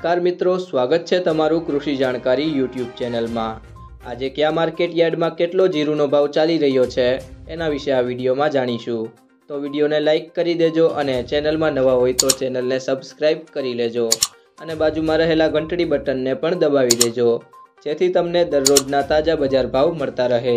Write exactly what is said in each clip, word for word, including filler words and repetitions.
नमस्कार मित्रों, स्वागत है तमारू कृषि जाणकारी यूट्यूब चेनल में। आज क्या मार्केट यार्ड में केटलो जीरुनो भाव चाली रह्यो छे एना विषे आ विडियो में जाणीशुं। तो विडियो ने लाइक करी देजो अने चेनल में नवा होय तो चेनल ने सब्सक्राइब करी लेजो अने बाजू में रहेला घंटड़ी बटन ने पण दबावी देजो, जेथी तमने दररोजना ताजा बजार भाव मळता रहे।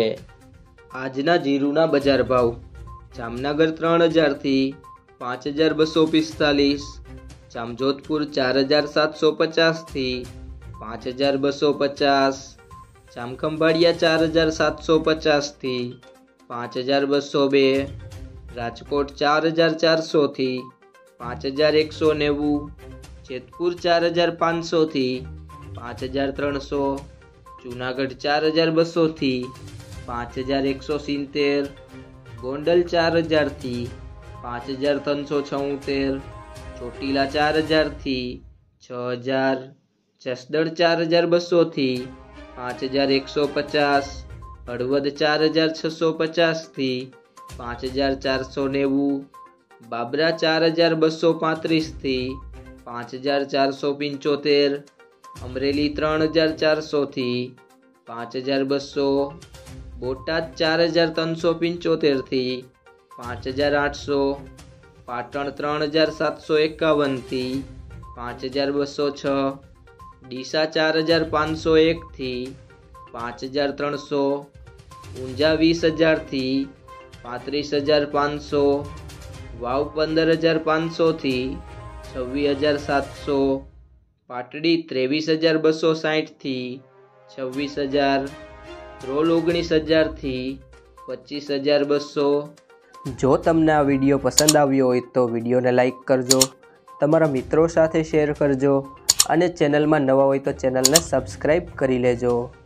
आजना जीरुना बजार भाव जामनगर त्रण हज़ार थी पांच हज़ार बसो पिस्तालीस, जामजोधपुर चार हज़ार सात सौ पचास थी पांच हज़ार बसो पचास, जामखंभाळिया चार हज़ार सात सौ पचास थी पांच हज़ार बसो बे, राजकोट चार हज़ार चार सौ थी पांच हज़ार एक सौ नेवु, जेतपुर चार हज़ार पांच सौ थी पांच हज़ार त्रण सौ, जूनागढ़ चार हज़ार बसो थी पांच हज़ार एक सौ सीतेर, गोंडल चार हज़ार थी पांच हज़ार तीन सौ छूतेर, ચોટીલા चार हज़ार थी छ हज़ार, जसदण चार हज़ार बसो थी पांच हज़ार एक सौ पचास, हળવદ चार हज़ार छ सौ पचास थी पांच हज़ार चार सौ नेवु, बाबरा चार हज़ार बसो पैंतीस थी पांच हज़ार चार सौ पंचोतेर, अमरेली त्रण हज़ार चार सौ थी पांच हज़ार बसो, बोटाद चार हज़ार तीन सौ पंचोतेर थी पांच हज़ार आठ सौ, पाटण त्रण हज़ार सात सौ एकावन थी पांच हज़ार बसो छ, डीसा चार हज़ार पांच सौ एक थी पांच हज़ार त्रण सौ, ऊंझा वीस हज़ार थी पैंतीस हज़ार पांच सौ, वाव पंदर हज़ार पांच सौ थी छवीस हज़ार सात सौ, पाटड़ी तेवीस हज़ार बसो साठ थी छवीस हज़ार, रोल ओगनीस हज़ार थी पच्चीस हज़ार बसो। जो तमने आ विडियो पसंद आव्यो होय तो विडियो ने लाइक करजो, तमारा मित्रों साथे शेर करजो अने चेनल में नवा होय तो चेनल ने सब्सक्राइब करी लेजो।